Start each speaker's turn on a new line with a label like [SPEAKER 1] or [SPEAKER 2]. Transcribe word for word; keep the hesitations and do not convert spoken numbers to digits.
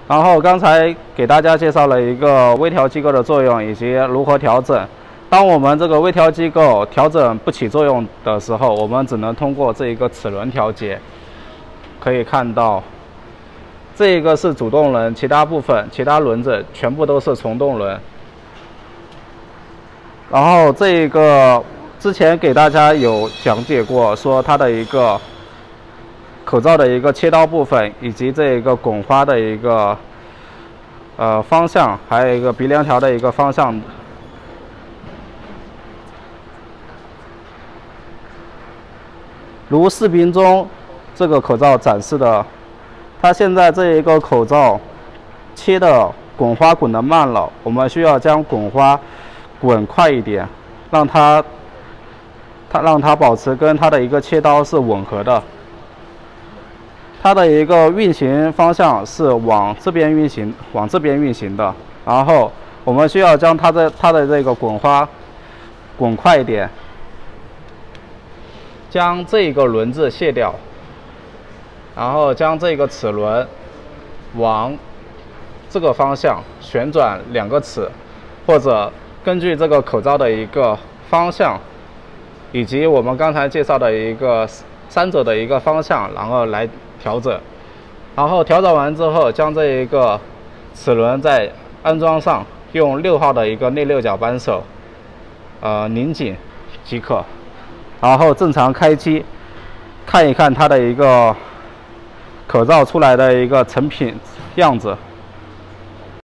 [SPEAKER 1] 然后刚才给大家介绍了一个微调机构的作用以及如何调整。当我们这个微调机构调整不起作用的时候，我们只能通过这一个齿轮调节。可以看到，这一个是主动轮，其他部分、其他轮子全部都是从动轮。然后这一个之前给大家有讲解过，说它的一个口罩的一个切刀部分，以及这一个拱花的一个呃方向，还有一个鼻梁条的一个方向。如视频中这个口罩展示的，它现在这一个口罩切的滚花滚得慢了，我们需要将滚花滚快一点，让它它让它保持跟它的一个切刀是吻合的。它的一个运行方向是往这边运行，往这边运行的。然后我们需要将它的它的这个滚花滚快一点，将这个轮子卸掉，然后将这个齿轮往这个方向旋转两个齿，或者根据这个口罩的一个方向，以及我们刚才介绍的一个三者的一个方向，然后来调整。然后调整完之后，将这一个齿轮再安装上，用六号的一个内六角扳手，呃拧紧即可。然后正常开机，看一看它的一个口罩出来的一个成品样子。